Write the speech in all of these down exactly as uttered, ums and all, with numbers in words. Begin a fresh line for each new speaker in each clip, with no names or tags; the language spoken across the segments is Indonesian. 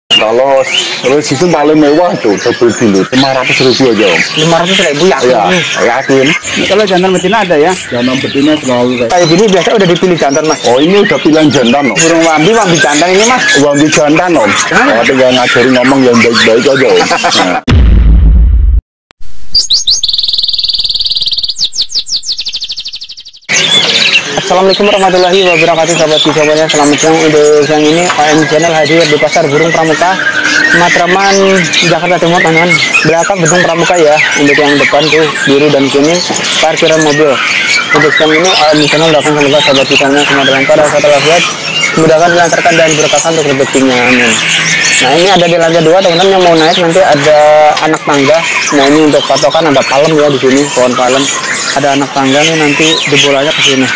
Kalau terus itu paling mewah tuh double dulu lima ratus ribu aja om.
lima ratus ribu yakin?
Ya, yakin.
Kalau jantan betina ada ya?
Jantan betina selalu kayak.
Kayak gini biasa udah dipilih jantan mas.
Oh ini udah pilihan jantan om.
Burung wambi, wambi jantan ini mas.
Wambi jantan om. Oh, tinggal ngajarin ngomong yang baik-baik aja om. Nah.
Assalamualaikum warahmatullahi wabarakatuh, sahabat sahabatnya. Selamat siang. Untuk yang ini A M Channel hadir di Pasar Burung Pramuka Matraman, Jakarta Timur, kanan belakang gedung Pramuka ya. Untuk yang depan tuh biru dan kuning parkiran mobil. Untuk yang ini A M Channel datang semoga sahabat sahabatnya semua dalam keadaan sehat walafiat, dimudahkan, dilancarkan dan berkahkan untuk rezekinya, amin. Nah ini ada di lantai dua teman-teman yang mau naik, nanti ada anak tangga. Nah ini untuk patokan ada palem ya di sini, pohon palem. Ada anak tangga nih, nanti dibolanya ke sini.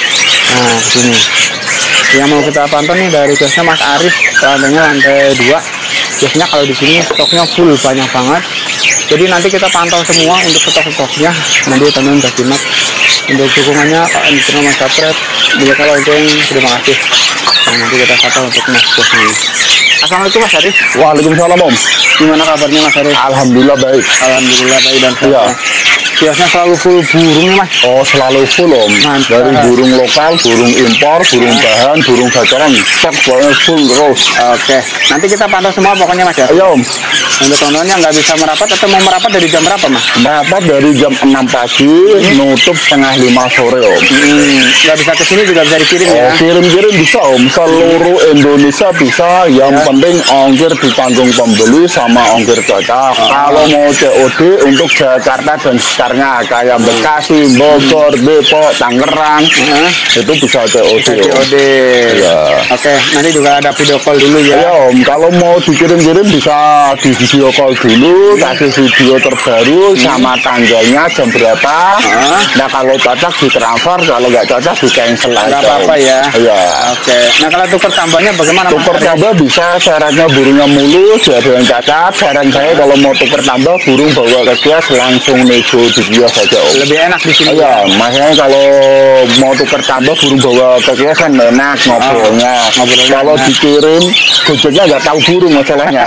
Nah sini yang mau kita pantau nih dari kiosnya Mas Arif, lantainya lantai dua. Biasanya kalau di sini stoknya full, banyak banget. Jadi nanti kita pantau semua untuk stok-stoknya. Nanti teman-teman udah simak. Untuk dukungannya Pak Anjir Mas Sapret, bila kalau terima kasih. Nah, nanti kita pantau untuk Mas kiosnya ini. Assalamualaikum Mas Arif.
Waalaikumsalam om.
Gimana kabarnya Mas Arif?
Alhamdulillah baik.
Alhamdulillah baik dan sehat.
Ya.
Kiosnya selalu full burung nih mas.
Oh selalu full om.
Mantap.
Dari burung lokal, burung impor, burung bahan, burung gacoran, stok pokoknya full terus.
Oke, nanti kita pantau semua pokoknya mas ya.
Ayo om.
Untuk teman-teman yang nggak bisa merapat atau mau merapat dari jam berapa mas?
Merapat dari jam enam pagi, hmm. nutup setengah lima sore om.
Hmm. Nggak bisa kesini juga bisa dikirim
oh,
ya?
Kirim-kirim bisa om, seluruh Indonesia bisa. Yang ya. Penting ongkir ditanggung pembeli sama ongkir cocok. Oh. Kalau mau C O D untuk Jakarta dan sekitarnya kayak Bekasi, Bogor, Depok, Tangerang, uh-huh. itu bisa C O D.
Bisa C O D.
Ya.
Oke, nanti juga ada video call dulu ya.
Ya om, kalau mau dikirim-kirim bisa di video call dulu, kasih video terbaru hmm. sama tanggalnya jam berapa. Uh-huh. Nah kalau cocok di transfer, kalau nggak cocok di cancel aja.
Nggak apa-apa ya.
Ya.
Oke. Nah kalau tuker tambahnya bagaimana?
Tuker tambah bisa, syaratnya burungnya mulus, ada yang cacat. Saran saya kalau mau tuker tambah burung bawa ke kios langsung nego di kios saja om.
Lebih enak di sini.
Iya, makanya kalau mau tuker tambah burung bawa ke kios kan enak ngobrolnya. Oh, ngobrolnya kalau enak. Dikirim gojeknya nggak tahu burung masalahnya.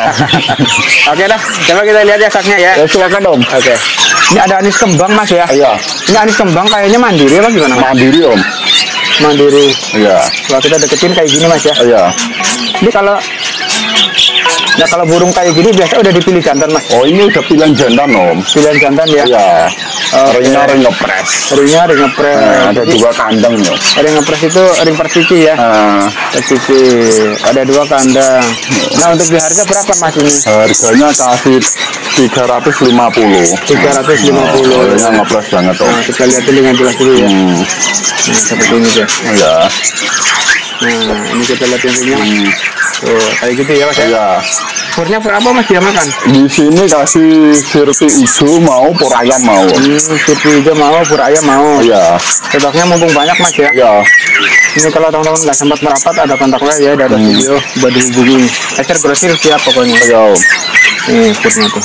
Oke dah, coba kita lihat ya saknya ya.
Ya silakan om.
Oke. Ini ada anis kembang mas ya.
Iya.
Ini anis kembang kayaknya mandiri apa gimana? Mas?
Mandiri om.
Mandiri.
Iya.
Kalau kita deketin kayak gini mas ya.
Iya.
Ini kalau Nah kalau burung kayak gini biasa udah dipilih jantan mas.
Oh ini udah pilihan jantan om.
Pilihan jantan ya.
Iya.
Okay.
Ringnya ring ngepres.
Ringnya ring ngepres.
Nah, ada dua kandang loh.
Ring ngepres itu ring persiki ya.
Nah.
Persiki. Ada dua kandang. Nah untuk di harga berapa mas ini?
Harganya kasih tiga ratus lima puluh.
Tiga ratus lima puluh.
Ringnya ngepres banget om.
Nah, kita lihat dengan jelas dulu ya.
Hmm.
Nah seperti ini ya.
Iya.
Nah ini kita lihat yang ringnya. Hmm. Tuh, kayak gitu ya mas ya.
Iya.
Purnya per apa mas dia makan?
Di sini kasih sirpi hijau mau, pur ayam mau.
Hmm, sirpi hijau mau, pur ayam mau.
Iya.
Stoknya mumpung banyak mas ya.
Iya.
Ini kalau teman-teman nggak sempat merapat ada kontaknya ya, ada hmm. video buat dihubungi. Ecer grosir siap pokoknya.
Iya.
Nih purnya tuh.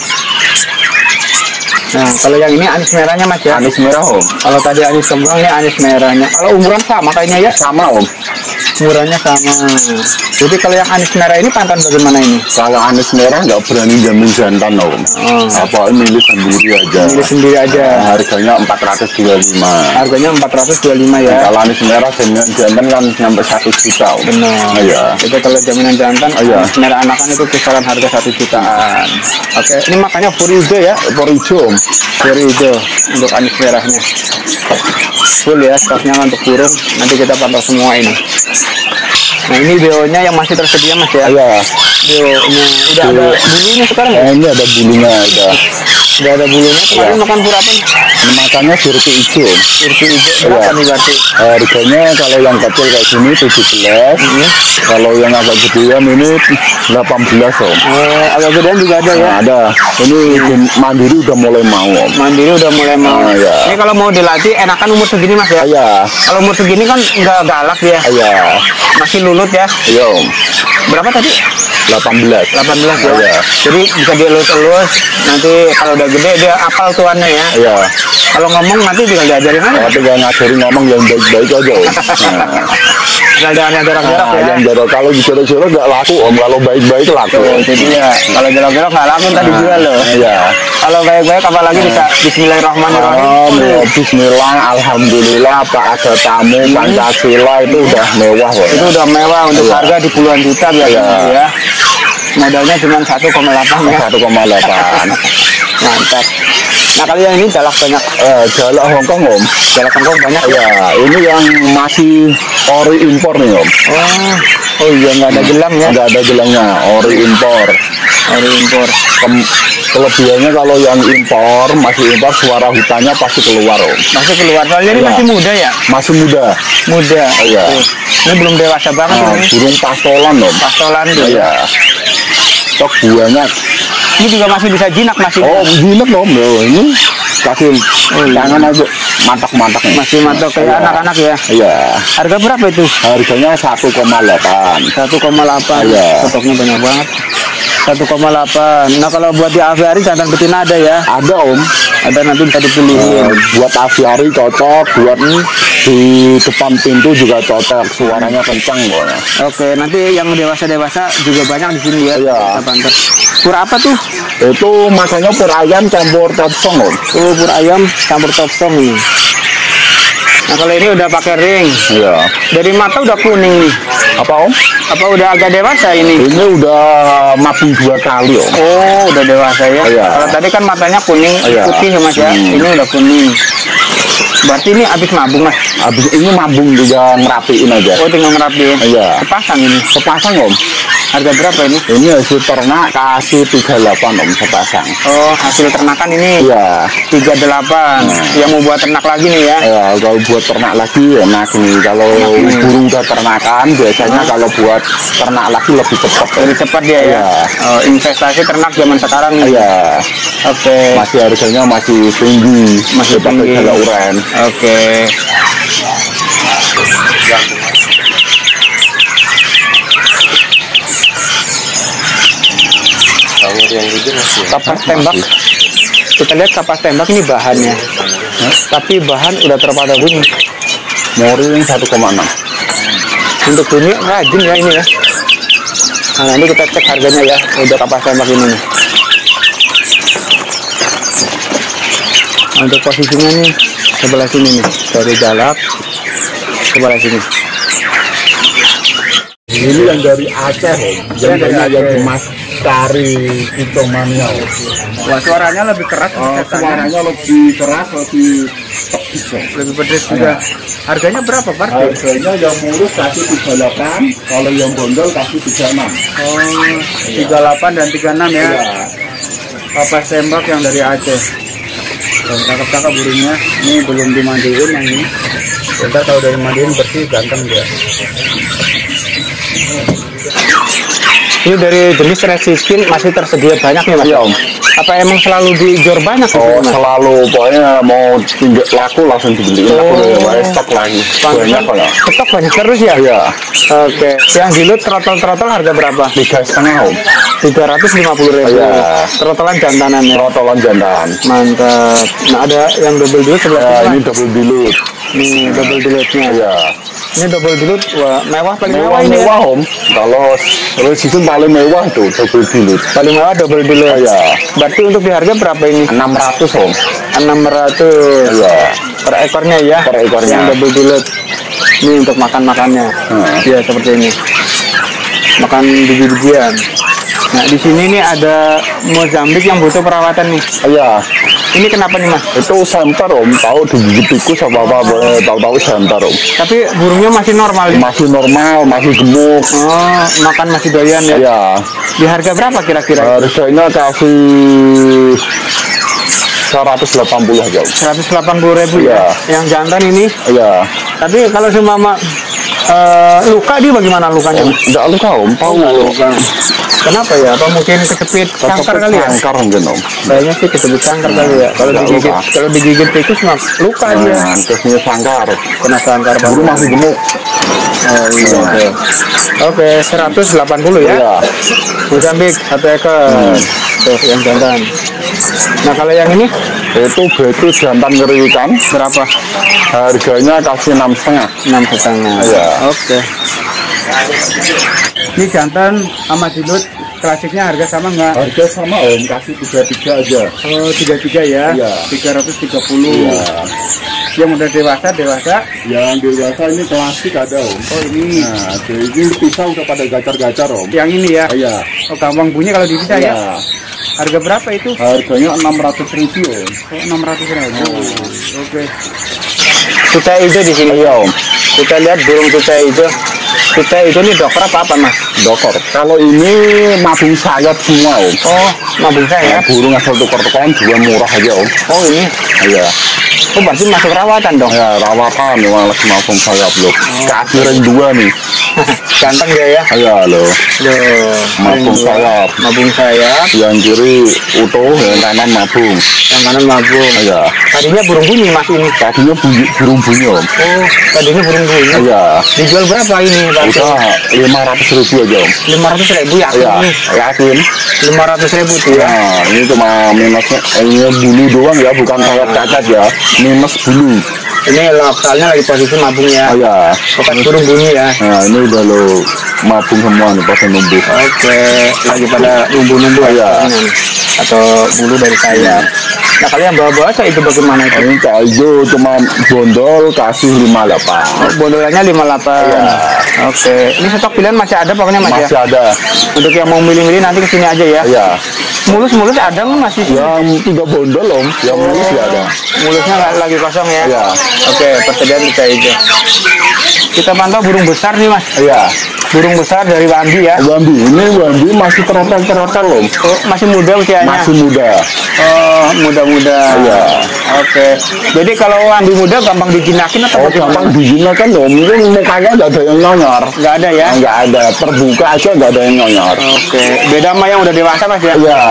Nah kalau yang ini anis merahnya mas ya.
Anis merah om.
Kalau tadi anis kembang ini anis merahnya. Kalau umuran sama kayaknya ya.
Sama om.
Umurannya sama. Jadi kalau yang anis merah ini pantan bagaimana ini?
Kalau anis merah nggak berani jamin jantan om. Oh. Apa milih sendiri aja.
Milih sendiri aja.
Nah, harganya empat ratus dua puluh lima.
Harganya empat ratus dua puluh lima ya.
Nah, kalau anis merah jaminan jantan kan sampai satu juta om.
Benar.
Iya.
Itu kalau jaminan jantan,
iya.
Anis merah anakan itu kisaran harga satu jutaan. Oke, ini makanya pur hijau ya.
Pur hijau om.
Pur hijau untuk anis merahnya. Full ya stoknya untuk burung. Nanti kita pantau semua ini. Nah ini bionya yang masih tersedia mas ya?
Iya.
Bionya udah ada bulunya sekarang ya?
Nah, ini ada bulunya udah.
Udah ada bulunya. Kemarin ya. Makan pur apa?
Makannya sirpi hijau.
Sirpi hijau berapa ya. Nih berarti?
Harganya kalau yang kecil kayak gini tujuh belas. Mm-hmm. Kalau yang agak gedean ini delapan belas om.
Oh, agak gedean juga ada ya?
Nah, ada. Ini hmm. mandiri udah mulai mau om.
Mandiri udah mulai mau.
Nah, ya.
Ini kalau mau dilatih enakan umur segini mas ya?
Iya.
Kalau umur segini kan nggak galak ya?
Iya.
Masih lulut ya?
Iya om.
Berapa tadi?
delapan belas.
delapan belas ya?
Iya.
Jadi bisa dielus-elus. Nanti kalau udah gede dia apal tuannya ya?
Iya.
Kalau ngomong nanti tinggal diajarin aja.
Tapi tinggal ngajarin ngomong yang baik-baik aja om. Nah.
Jangan yang jorok-jorok
Nah,
ya.
yang jorok, kalau jorok-jorok nggak laku om, kalau baik-baik laku.
Oh, jadi ya kalau jorok-jorok nggak laku tadi
Nah,
jual loh.
Iya.
Kalau baik-baik apalagi bisa Bismillahirrahmanirrahim.
Om, ya, Bismillah, Alhamdulillah, Pak ada tamu, Pancasila itu udah mewah kok.
Itu udah mewah untuk
Iya.
harga di puluhan juta biasanya
Iya.
ya. Modalnya cuma satu koma delapan ya.
satu koma delapan.
Mantap. Nah kalau yang ini jalak banyak,
Eh, jalak Hongkong om.
jalak kangkung banyak ya.
Ya, ini yang masih ori impor nih om.
Oh, oh iya nggak ada gelang ya.
Nggak ada gelangnya, ori impor.
Ori impor.
Kem- kelebihannya kalau yang impor, masih impor, suara hutannya pasti keluar om.
Masih keluar soalnya ini
Iya.
masih muda ya.
Masih muda.
Muda.
Iya.
Tuh. Ini belum dewasa banget
Nah,
ini.
burung pastolan om.
Pastolan tuh.
Iya. Stok banyak.
Ini juga masih bisa jinak masih.
Oh, jinak om. Loh, ini kasih tangan aja mantak-mantak nih.
Masih mantap kayak
Iya.
anak-anak ya.
Iya.
Harga berapa itu?
Harganya satu koma delapan.
satu koma delapan.
Iya.
Stoknya banyak banget. satu koma delapan. Nah kalau buat di aviari jantan betina ada ya.
Ada om.
Ada nanti bisa dipilihin.
Eh, buat aviari cocok, buat di depan pintu juga cocok, suaranya kencang pokoknya.
Oke, nanti yang dewasa-dewasa juga banyak di sini ya.
Iya.
Kita pantau. Pur apa tuh?
Itu makanya pur ayam campur topsong om.
Oh, pur ayam campur topsong nih. Nah kalau ini udah pakai ring.
Iya.
Dari mata udah kuning nih.
Apa om?
Apa udah agak dewasa ini?
Ini udah mabung dua kali om.
Oh, udah dewasa ya.
Iya.
Kalau tadi kan matanya kuning
Iya.
putih ya mas ya.
Hmm.
Ini udah kuning. Berarti ini habis mabung mas.
Habis ini mabung juga ngerapiin aja.
Oh, tinggal ngerapiin.
Iya.
Sepasang ini.
Sepasang om.
Harga berapa ini?
Ini hasil ternak kasih tiga puluh delapan om sepasang.
Oh, hasil ternakan ini
Iya.
tiga puluh delapan. Yang mau buat ternak lagi nih ya.
Ya, kalau buat ternak lagi enak nih. Kalau burung udah ternakan, biasanya kalau buat ternak lagi lebih cepat.
Lebih cepat dia ya.
Iya.
Oh, investasi ternak zaman sekarang nih.
Iya,
Oke.
masih harganya masih tinggi,
Masih
pakai
tinggi.
jala uren.
Oke. Kapas tembak. Kita lihat kapas tembak ini bahannya. Tapi bahan udah terpada bunyi.
Mori satu koma enam.
Untuk bunyi rajin ya ini ya. Nah, nanti kita cek harganya ya. Udah kapas tembak ini nih. Nah, untuk posisinya nih sebelah sini nih, dari jalak sebelah sini.
Ini yang dari Aceh, om. Yang
dari
dari yang
Aceh.
Mas Kari Hitomania. Om.
Wah, suaranya lebih keras,
Oh, suaranya lebih keras, lebih tepis. Om.
lebih pedes juga. Harganya berapa, Pak?
Harganya yang mulus kasih tiga puluh delapan, kalau yang bondol kasih tiga puluh enam.
Oh, tiga puluh delapan dan tiga puluh enam ya.
Iya.
Kapas tembak yang dari Aceh. Dan cakep-cakep burungnya. Ini belum dimandiin yang ini. Ntar kalau dari mandiin bersih ganteng dia. Ini dari jenis resi skin masih tersedia banyak nih mas.
Iya, om.
Apa emang selalu dijor banyak?
Oh,
gitu, Mas?
selalu pokoknya mau tinggal laku langsung dibeliin. Aku udah
Oh.
mulai stok lagi. Banyak kok ya.
Stok banyak terus ya?
Iya.
Oke. Yang dilut trotol-trotol harga berapa?
Tiga setengah om.
tiga ratus lima puluh ribu.
Iya.
Trotolan jantanan ya.
Rotolan jantan.
Mantap. Nah ada yang double dilut sebelah
Ya,
sini.
ini
Mas.
double dilut.
Nih double dilutnya.
Ya.
Ini double dilut. Wah mewah paling mewah,
Mewah
ini.
mewah
Ya?
om. Kalau resisten paling mewah tuh double dilut.
Paling mewah double dilut.
Iya.
Berarti untuk di harga berapa ini?
enam ratus om.
enam ratus.
Iya.
Per ekornya ya.
Per ekornya.
Yang double dilut. Ini untuk makan-makannya.
Hmm.
Ya seperti ini. Makan biji-bijian. Nah di sini nih ada Mozambik yang butuh perawatan nih.
Iya.
Ini kenapa nih mas?
Itu center om. Tahu digigit tikus apa apa. boleh Tahu-tahu center om.
Tapi burungnya masih normal nih.
Masih normal, masih gemuk.
Oh, makan masih doyan ya.
Iya.
Di harga berapa kira-kira?
Harganya kasih seratus delapan puluh aja. Om.
seratus delapan puluh ribu ya.
Iya.
Yang jantan ini.
Iya.
Tapi kalau seumpama eh, luka dia bagaimana lukanya? Mas?
Enggak luka om. Tahu.
Luka. Kenapa ya? Apa mungkin kecepit kanker kali ya?
Kanker mungkin om.
Kayaknya sih kecepit kanker kali ya. Kalau
Nggak
digigit,
luka.
kalau digigit tikus mah luka dia.
Nah, terusnya sangkar.
Kena kanker baru.
Burung masih gemuk.
Oh iya. Oke. Oke, seratus delapan puluh ya.
Iya.
Mozambik satu ekor. Tuh yang jantan. Nah kalau yang ini
Itu betis jantan ngeriwikan.
Berapa?
Harganya kasih enam setengah.
Enam setengah.
Iya.
Oke. Ini jantan sama Dilut klasiknya harga sama nggak?
Harga sama om, kasih tiga tiga aja.
Oh, tiga tiga ya?
Iya.
Tiga ratus tiga puluh.
Iya.
Yang udah dewasa dewasa?
Yang dewasa ini klasik ada om.
Oh ini.
Nah, ini pisau udah pada gacar-gacar om.
Yang ini ya?
Iya.
Oh gampang bunyi kalau dipisah
Iya.
ya? Harga berapa itu?
Harganya enam ratus ribu om.
Oh, enam ratus ribu.
Oh.
Oke. Cuca hijau di sini.
Iya om.
Kita lihat burung cuca hijau. Cuca hijau ini dokter apa apa mas?
Dokter. Kalau ini mabung sayap semua om.
Oh, mabung
Ya,
sayap.
burung asal tukar-tukaran juga murah aja om.
Oh ini.
Iya.
Oh berarti masuk rawatan dong?
Ya rawatan memang lagi mabung sayap loh. Kaki ring dua nih.
Ganteng dia ya?
Iya loh.
Loh,
Mabung
ring dua.
sayap.
Mabung sayap.
Yang kiri utuh, yang kanan mabung.
Yang kanan mabung.
Iya.
Tadinya burung bunyi mas ini.
Tadinya bunyi, burung bunyi om.
Oh, tadinya burung bunyi.
Iya.
Dijual berapa ini pak?
Udah lima ratus ribu aja om.
Lima ratus ribu ya?
Iya. Yakin?
Lima ratus ribu tuh ya?
Nah ini cuma minusnya, ini bulu doang ya, bukan sayap cacat ya. Minus bulu.
Ini lokalnya lagi posisi mabung ya?
Iya.
Bukan burung bunyi ya?
Nah ini udah lo mabung semua nih pada numbuh.
Oke, lagi pada numbu-numbu
Iya.
ya? Atau bulu dari sayap. Nah kalian bawa-bawa saya itu bagaimana itu?
Ini kayu cuma bondol kasih lima delapan.
Oh, bondolannya lima puluh delapan.
Iya.
Oke, ini stok pilihan masih ada pokoknya mas
Masih
ya?
ada.
Untuk yang mau milih-milih nanti kesini aja ya?
Iya.
Mulus-mulus ada nggak masih?
Yang tiga bondol om, yang mulus ya ada.
Mulusnya nggak lagi kosong ya?
Iya.
Oke, persediaan kita hijau. Kita pantau burung besar nih mas.
Iya.
Burung besar dari Wambi ya?
Wambi, ini Wambi masih terotel-terotel om.
Oh, masih muda usianya?
Masih muda.
Oh, muda-muda.
Iya.
Oke. Jadi kalau Wambi muda gampang dijinakin atau
Oh gampang dijina kan om, mungkin mukanya nggak ada yang nyonyor.
nggak ada ya?
Nggak ada, terbuka aja nggak ada yang nyonyor.
Oke. Beda sama yang udah dewasa mas ya?
Iya.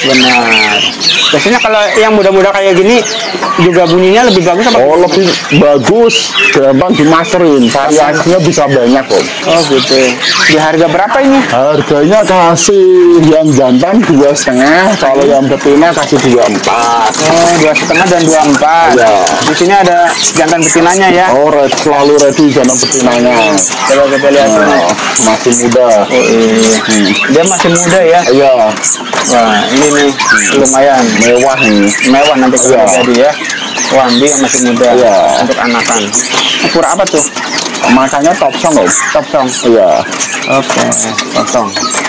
Benar. Biasanya kalau yang muda-muda kayak gini juga bunyinya lebih bagus apa?
Oh lebih bagus, gampang dimasterin, variasinya bisa banyak om.
Oh gitu. Di harga berapa ini?
Harganya kasih yang jantan dua setengah, kalau yang betina kasih dua empat.
Oh, dua setengah dan dua empat.
Iya.
Di sini ada jantan betinanya ya?
Oh red, selalu ready jantan betinanya.
Coba kita lihat.
Nah, masih muda.
Oh iya.
Hmm.
Dia masih muda ya?
Iya,
Wah, ini nih lumayan
mewah nih.
mewah nanti kalau
Iya.
jadi ya. Wambi yang masih muda
Iya.
untuk anakan. Ukuran apa tuh?
Makanya top song om.
Top song.
Iya.
Oke, top song.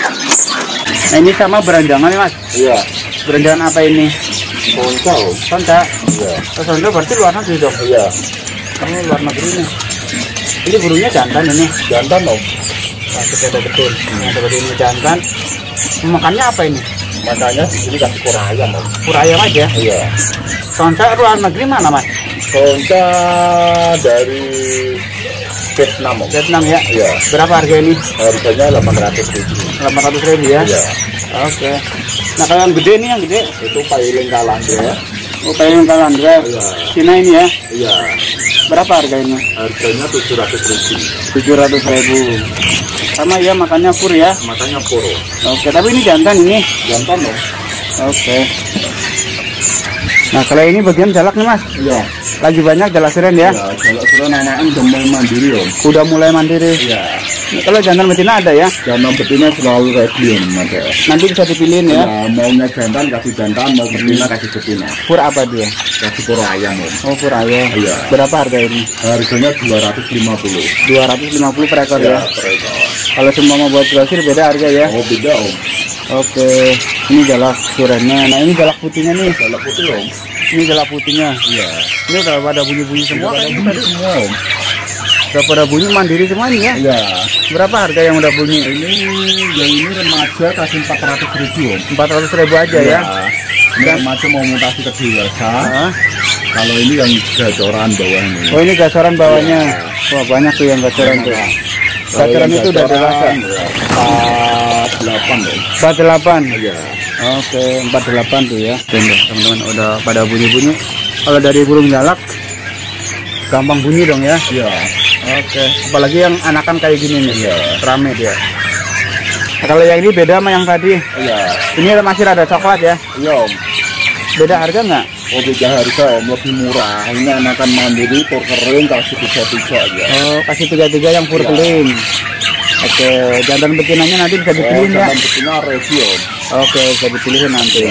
Nah ini sama beranjangan nih mas.
Iya.
Beranjangan apa ini?
Konca om.
Sonda.
Iya.
Oh, Sonda berarti luar negeri dong.
Iya.
Kamu luar negeri nih. Ini burungnya jantan ini.
Jantan om.
Nah, kita ada betul. Nah, seperti ini jantan. Makannya apa ini?
Makanya di sini kasih kurang ayam om.
Pura ayam aja.
Iya.
Sonda luar negeri mana mas?
Konca dari Vietnam om.
Vietnam ya.
Iya.
Berapa harga ini?
Harganya delapan ratus ribu.
delapan ratus ribu ya.
Iya.
Oke. Nah kalau yang gede nih yang gede.
Itu pailing kalandra.
Oh kayak yang kalandra.
Iya.
Cina ini ya.
Iya.
Berapa harga ini?
Harganya tujuh ratus ribu.
tujuh ratus ribu. Sama ya makannya pur ya.
Makanya poro.
Oke, tapi ini jantan ini.
Jantan om.
Oke. Nah, kalau ini bagian jalak nih, Mas.
Iya.
Lagi banyak jalak siren ya.
Ya, kalau sudah anak udah mulai mandiri om.
Udah mulai mandiri.
Iya.
Nah, kalau jantan betina ada ya.
Jantan betina selalu ready om ada.
Nanti bisa dipilihin ya.
Ya, maunya jantan kasih jantan, mau betina kasih betina.
Pur apa dia?
Kasih poro ayam om.
Oh, pur ayam.
Iya.
Berapa harga ini?
Harganya dua ratus lima puluh.
dua ratus lima puluh per ekor ya.
Ya, per ekor.
Kalau semua mau buat grosir beda harga ya.
Oh beda om.
Oke. Ini jalak sirennya. Nah, ini jalak putihnya nih.
Kalau putih om.
Ini jalak putihnya.
Iya.
Ini udah pada bunyi-bunyi semua kan?
Ini semua om.
Udah pada bunyi mandiri semua ini ya.
Iya.
Berapa harga yang udah bunyi?
Ini yang ini remaja kasih empat ratus ribu om.
empat ratus ribu aja ya.
Ini remaja mau mutasi ke dewasa.
Hah?
Kalau ini yang gacoran bawah ini.
Oh ini gacoran bawahnya. Wah banyak tuh yang gacoran tuh. Gacoran itu udah dewasa.
empat delapan om.
empat delapan.
Iya.
Oke, empat delapan tuh ya. Tuh, teman-teman udah pada bunyi-bunyi. Kalau dari burung jalak gampang bunyi dong ya.
Iya.
Oke, apalagi yang anakan kayak gini nih.
Iya.
Rame dia. Nah, kalau yang ini beda sama yang tadi.
Iya.
Ini masih ada coklat ya.
Iya om.
Beda harga nggak?
Oh beda harga om, lebih murah. Ini anakan mandiri pur kering kasih tiga tiga aja.
Oh kasih tiga tiga yang pur
Ya.
kering. Oke, jantan betinanya nanti bisa dipilih
Oh,
ya?
jantan betina ready om.
Oke, bisa dipilih nanti.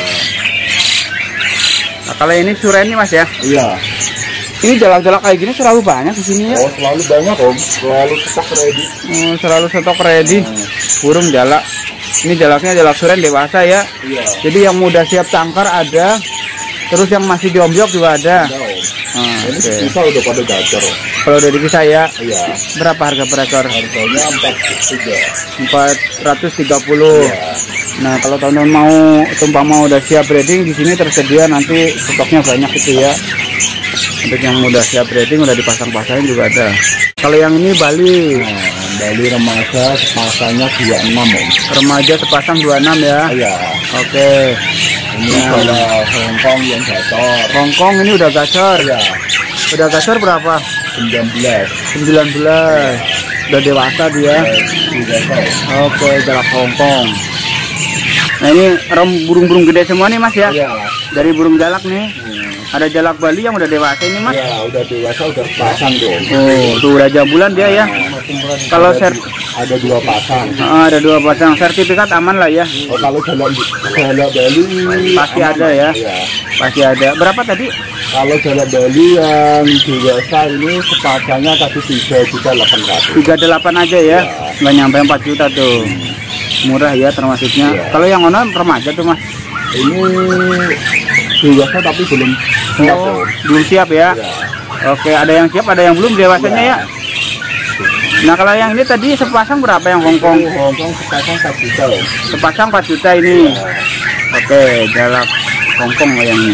Nah, kalau ini sureni mas ya?
Iya.
Ini jalak-jalak kayak gini selalu banyak di sini ya?
Oh selalu banyak om, selalu stok ready.
Oh, selalu stok ready.
Hmm.
Burung jalak. Ini jalaknya jalak suren dewasa ya?
Iya.
Jadi yang mudah siap tangkar ada, terus yang masih diombyok juga ada.
Ada om.
Ah,
Ini
oke.
kita udah pada gacor om.
Kalau udah dipisah ya,
Iya.
berapa harga per ekor?
Harganya empat tiga.
empat ratus tiga puluh.
Iya.
Nah, kalau teman-teman mau tumpang mau udah siap breeding di sini tersedia nanti stoknya banyak itu ya. Untuk yang udah siap breeding udah dipasang-pasangin juga ada. Kalau yang ini Bali,
Nah, Bali remaja sepasangnya dua puluh enam om.
remaja sepasang dua puluh enam ya.
Iya.
Oke.
Ini
Nah.
kalau Hongkong yang gacor.
Hongkong ini udah gacor.
Iya.
Udah gacor berapa?
sembilan belas.
sembilan belas. Udah dewasa dia.
Juga tahu.
Oke, jalak Hongkong. Nah, ini rom burung-burung gede semua nih Mas ya.
Iya.
Dari burung jalak nih.
Hmm.
Ada jalak Bali yang udah dewasa ini Mas.
Ya, udah dewasa udah pasang dong.
Oh, tuh udah jambulan dia ya. Kalau ser
ada dua pasang.
Ah, ada dua pasang, sertifikat aman lah ya.
Oh, kalau jalan jalan Bali
Pasti
aman,
ada ya.
Iya.
Pasti ada. Berapa tadi?
Kalau jalan Bali yang dewasa ini sepasangnya tadi tiga juta delapan ratus.
tiga puluh delapan aja ya.
Ya.
Nggak nyampe empat juta tuh. Murah ya termasuknya.
Ya.
Kalau yang ono remaja tuh Mas.
Ini dewasa tapi belum siap.
Oh,
dong.
belum siap ya.
Ya.
Oke, ada yang siap, ada yang belum dewasanya ya. Nah, kalau yang ini tadi sepasang berapa yang Hongkong?
Ini Hongkong sepasang satu juta. Om.
Sepasang empat juta ini. Oke, jalak Hongkong yang ini.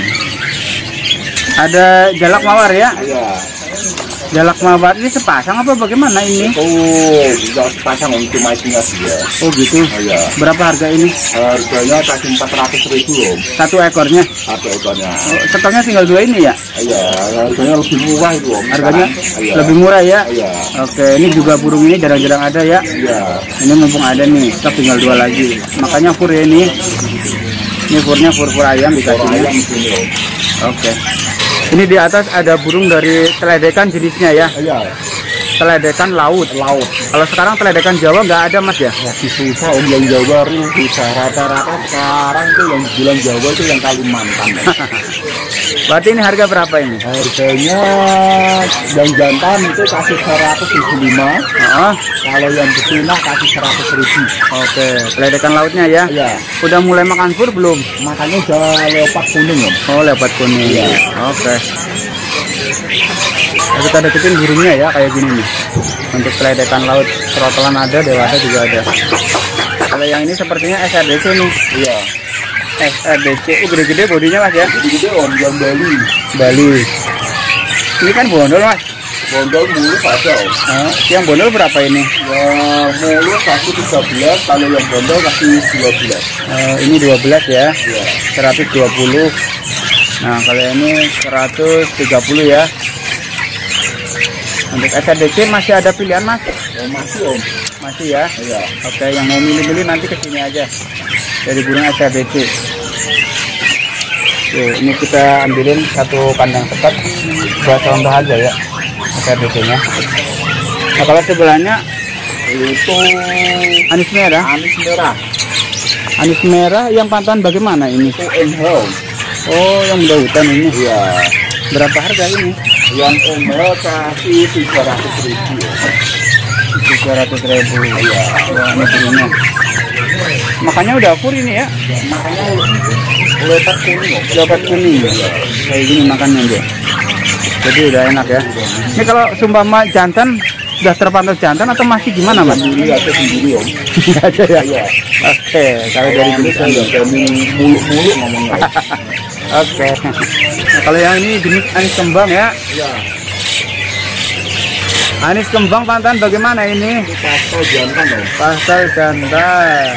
Ada jalak mawar ya?
Iya.
Jalak mawar ini sepasang apa bagaimana ini?
Oh, tidak sepasang om, cuma isinya dia.
Oh gitu.
Oh, iya.
Berapa harga ini?
Harganya tadi empat ratus ribu om.
Satu ekornya.
Satu ekornya.
Oh, stoknya tinggal dua ini ya?
Iya, harganya lebih murah itu om.
Harganya
Iya.
lebih murah ya?
Iya.
Oke, ini juga burung ini jarang-jarang ada ya?
Iya.
Ini mumpung ada nih, stok tinggal dua lagi. Makanya fur ya ini. Ini furnya fur-fur ayam
Orang
dikasihnya.
ayam di sini om.
Oke. Ini di atas ada burung dari teledekan jenisnya ya?
Iya.
Teledekan laut.
Laut.
Kalau sekarang teledekan Jawa nggak ada Mas ya?
Lagi susah om, yang Jawa itu susah. Rata-rata sekarang tuh yang bilang Jawa itu yang Kalimantan.
Berarti ini harga berapa ini?
Harganya yang jantan itu kasih seratus ribu lima.
Oh,
Kalau yang betina kasih seratus ribu.
oke. Teledekan lautnya ya?
Iya.
Udah mulai makan fur belum?
Makanya udah leopard kuning om.
Oh, leopard kuning.
Iya.
Oke. Nah, kita deketin burungnya ya kayak gini nih. Untuk teledekan laut trotelan ada, dewasa juga ada. Kalau yang ini sepertinya S R D C nih.
Iya.
S R D C, oh, gede-gede bodinya Mas ya?
Jadi gede om, yang Bali.
Bali. Ini kan bondol Mas.
Bondol mulus ada om.
Oh, yang bondol berapa ini?
Yang mulus kasih tiga belas, kalau yang bondol kasih dua belas.
Oh, ini dua belas ya.
Iya.
seratus dua puluh. Nah, kalau ini seratus tiga puluh ya. Untuk S R D C masih ada pilihan Mas?
Oh, masih om.
Masih ya.
Iya.
Oke, yang mau milih-milih nanti kesini aja. Dari burung S R D C. Tuh, ini kita ambilin satu kandang tepat buat contoh aja ya S R D C-nya. Nah, kalau sebelahnya
Itu
anis merah.
anis merah.
Anis merah yang pantan bagaimana ini?
Itu enhol.
Oh, yang muda hutan ini.
Iya.
Berapa harga ini?
Yang enhol kasih tiga ratus ribu.
tiga ratus ribu.
Iya.
Wah, ini burungnya. Makanya udah fur ini ya.
Makanya leopard kuning om.
Leopard kuning. Kayak gini makannya dia. Jadi udah enak ya. Ini kalau sumpama jantan sudah terpantau jantan atau masih gimana Mas?
Sendiri atau sendiri om.
Nggak ada ya.
Iya.
Oke, kalau dari
Ini
jenis
saya nggak berani muluk-muluk ngomongnya.
Oke. Nah, kalau yang ini jenis anis kembang ya.
Iya.
Anis kembang pantan bagaimana ini?
Ini pastel jantan om.
Pastel jantan.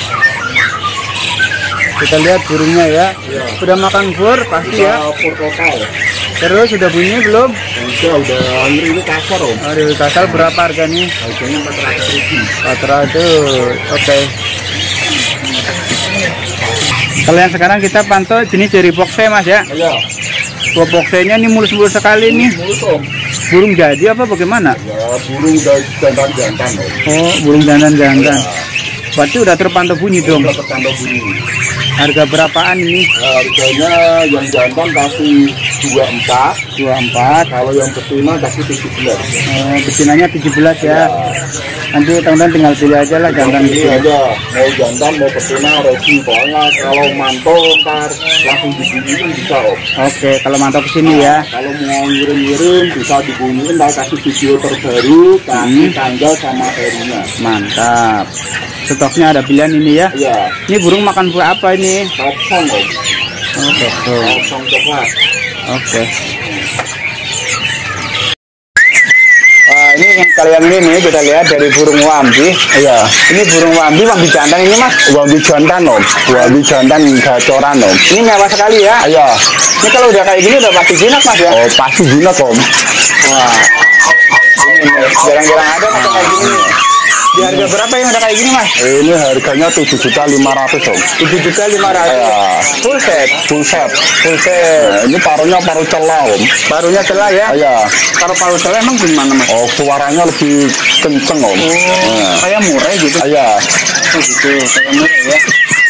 Kita lihat burungnya ya.
Iya.
Sudah makan fur pasti ya.
Udah pur total.
Terus sudah bunyi belum?
Udah udah angry ini kasar om.
Aduh, kasar berapa harga nih?
Harganya empat ratus ribu.
empat ratus. Oke. Kalau yang sekarang kita pantau jenis dari boxe mas ya.
Iya.
Wah, boxenya ini mulus-mulus sekali nih.
Mulus om.
Burung jadi apa bagaimana?
Ya burung jantan-jantan om.
Oh, burung jantan-jantan. Berarti udah terpantau bunyi dong.
Udah terpantau bunyi.
Harga berapaan ini?
Harganya yang jantan kasih dua puluh empat.
dua puluh empat.
Kalau yang betina kasih tujuh belas.
Oh, betinanya tujuh belas ya. Nanti teman-teman tinggal pilih aja lah jantan
Ini
gitu.
aja, mau jantan mau betina resi. Pokoknya kalau mantau ntar langsung dibunyiin bisa om.
Oke, kalau mantap ke sini ya.
Kalau mau ngirim-ngirim bisa dibunyiin, ntar kasih video terbaru, kasih tanggal sama harinya.
Mantap. Stoknya ada pilihan ini ya.
Iya,
Ini burung makan buah apa ini?
kosong om.
Oh, betul.
Kosong coklat.
Oke. Wah, ini yang kalian ini nih kita lihat dari burung wambi.
Iya,
Ini burung wambi, wambi jantan ini mas.
wambi jantan om, wambi jantan gacoran om.
Ini mewah sekali ya.
Iya,
Ini kalau udah kayak gini udah pasti jinak mas ya.
oh pasti jinak om.
Wah. Ini nih, jarang-jarang ada mas kayak gini. Di harga berapa yang udah kayak gini mas?
Ini harganya tujuh juta lima ratus om.
tujuh juta lima ratus.
Iya.
Full set.
Full set.
Full set.
Nah, ini paruhnya paruh celah om.
Barunya celah ya.
Iya.
Kalau paruh celah emang gimana mas?
Oh, suaranya lebih kenceng om.
Oh, kayak murai gitu.
Iya.
Oh gitu, kayak murai ya.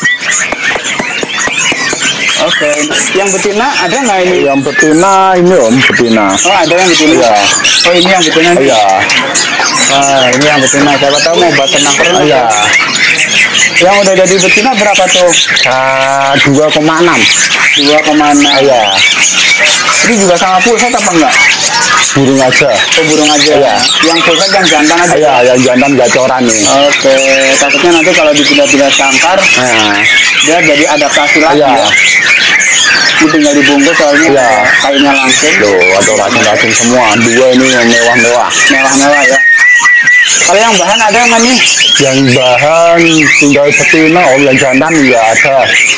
Oke, yang betina ada nggak ini?
Yang betina ini om, betina.
Oh ada yang betina.
Iya.
Oh ini yang betina nih.
Iya.
Wah ini yang betina. Siapa tahu mau buat tenang terus.
Iya.
Yang udah jadi betina berapa tuh?
dua koma enam.
dua koma enam.
Iya.
Ini juga sama full set apa enggak?
Burung aja.
Oh burung aja.
Iya.
Yang full set yang jantan aja.
Iya, yang jantan gacoran nih.
Oke, takutnya nanti kalau dipindah-pindah sangkar,
Nah,
dia jadi adaptasi lagi
iya.
ya. Ini tinggal dibungkus soalnya
Iya.
kayunya langsung.
Loh, atau racun-racun semua. Dua ini yang mewah-mewah.
Mewah-mewah ya. Kalau yang bahan ada nggak nih?
Yang bahan tinggal betina om, yang jantan nggak ada.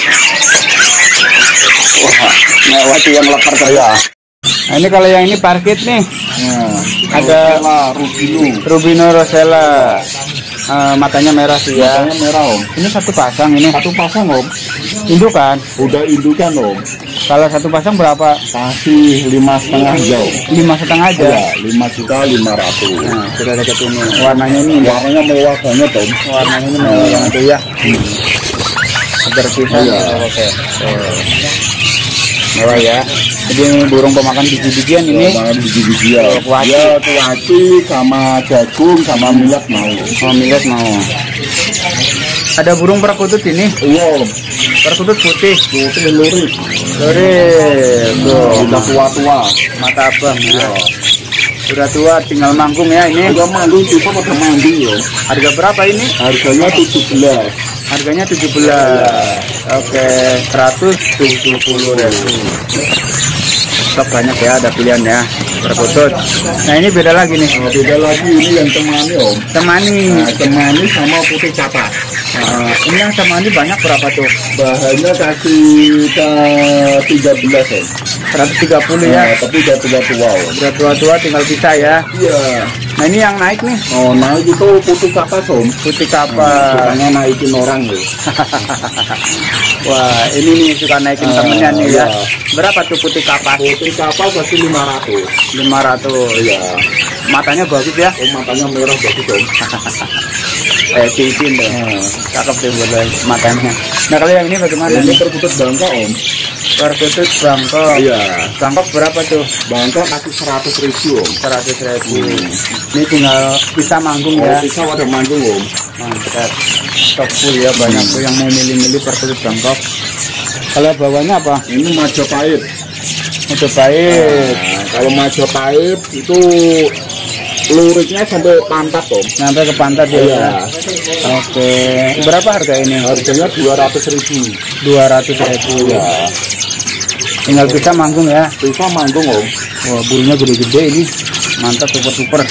Wah, mewah tuh yang leper terus.
Iya.
Nah, ini kalau yang ini parkit nih,
Nah,
ada
rubino.
Rubino Rosella. Eh, matanya merah sih ya.
Matanya merah om.
Ini satu pasang ini.
Satu pasang om.
Induk kan?
Udah indukan om.
Kalau satu pasang berapa?
Kasih lima setengah jauh.
Lima setengah aja.
Ya, lima juta lima ratus.
Nah, kita dekat ini. Warnanya ini,
Warnanya mewah banget om.
warnanya ini mewah banget tuh ya. Bersihkan.
Iya.
Oke. Mewah ya. Jadi ini burung pemakan biji-bijian ini.
Makan biji-bijian.
Oh, kuaci.
Ya, kuaci sama jagung sama millet mau.
Oh, millet mau. Ada burung perkutut ini.
Iya om.
Perkutut putih.
Putih lurik.
Lurik. Tuh,
Udah tua-tua.
mata abang ya. Sudah tua tinggal manggung ya ini.
Udah mandi kita pada mandi ya.
Harga berapa ini?
Harganya tujuh belas.
Harganya tujuh belas. Oke, seratus tujuh puluh ribu. Stok banyak ya, ada pilihan ya. Perkutut. Nah, ini beda lagi nih.
Nah, beda lagi ini yang temani om.
Temani.
Nah, temani sama putih capas.
Nah, ini yang temani banyak berapa tuh?
Bahannya kasih ke tiga belas om.
seratus tiga puluh ya.
Nah, tapi udah tua-tua om.
Udah tua-tua tinggal pisah ya.
Iya.
Nah, ini yang naik nih.
Oh, naik itu putih capas om.
Putih kapas.
Sukanya naikin orang loh.
Wah, ini nih suka naikin
Ah,
temennya nih ya.
iya.
Berapa tuh putih kapas?
Putih kapas kasih lima ratus.
lima ratus.
Iya.
Matanya bagus ya.
Oh, matanya merah bagus om.
Eh, cincin deh.
Nah,
Cakep deh buat matanya. Nah, kalau yang ini bagaimana
ini
nih?
perkutut Bangka om.
Perkutut Bangkok.
Iya.
Bangkok berapa tuh?
Bangka kasih seratus ribu om.
seratus ribu. Ini tinggal bisa manggung
Oh,
ya.
bisa pada manggung om.
Mantap. Stok full ya, banyak tuh yang mau milih-milih perkutut Bangkok. Kalau bawahnya apa?
Ini Majapahit.
Udah baik.
Nah, kalau Majapahit itu luriknya sampai pantat om.
Sampai ke pantat ya.
Iya.
Oke. Berapa harga ini?
Harganya dua ratus ribu.
dua ratus ribu.
Iya.
Tinggal bisa manggung ya.
Bisa manggung om.
Wah, burungnya gede-gede ini. Mantap, super-super.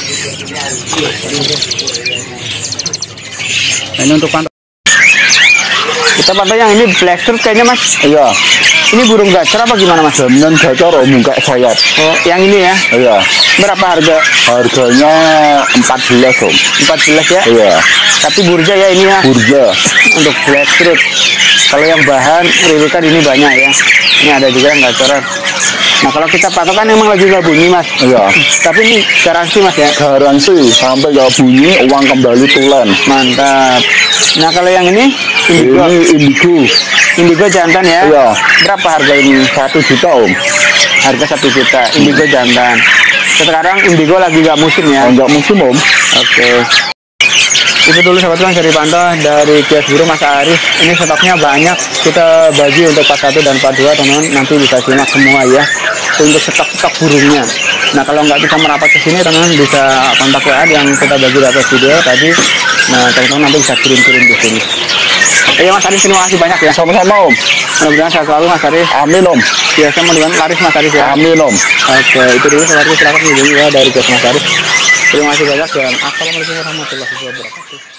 Nah, ini untuk pantat. Kita pantau yang ini black strut kayaknya mas.
Iya.
Ini burung gacor apa gimana mas?
Jaminan gacor om muka sayap.
Oh, yang ini ya?
Iya.
Berapa harga?
Harganya empat belas om.
empat belas ya?
Iya.
Tapi burja ya ini ya?
Burja.
Untuk black strut. Kalau yang bahan ririkan ini banyak ya. Ini ada juga yang gacoran. Nah kalau kita patokan emang lagi nggak bunyi mas.
Iya.
Tapi ini garansi mas ya.
Garansi sampai nggak bunyi uang kembali tulen.
Mantap. Nah kalau yang ini indigo.
Ini indigo.
Indigo jantan ya.
Iya.
Berapa harga ini?
Satu juta om.
Harga satu juta. Indigo jantan. Sekarang indigo lagi nggak musim ya.
Enggak musim om.
Oke. Itu dulu sahabat bang dari pantau dari kios burung Mas Arif. Ini stoknya banyak. Kita bagi untuk part satu dan part dua teman-teman. Nanti bisa simak semua ya. Untuk stok-stok burungnya. Nah kalau nggak bisa merapat ke sini teman-teman bisa kontak W A yang kita bagi di atas video tadi. Nah teman-teman nanti bisa kirim-kirim di sini. Iya Mas Arif, terima kasih banyak ya.
Sama-sama om.
Mudah-mudahan sehat selalu Mas Arif.
Amin om.
Biasa mudah-mudahan laris Mas Arif ya.
Amin om.
Oke itu dulu sahabat silakan video ya dari kios Mas Arif. Terima kasih banyak dan assalamualaikum warahmatullahi wabarakatuh.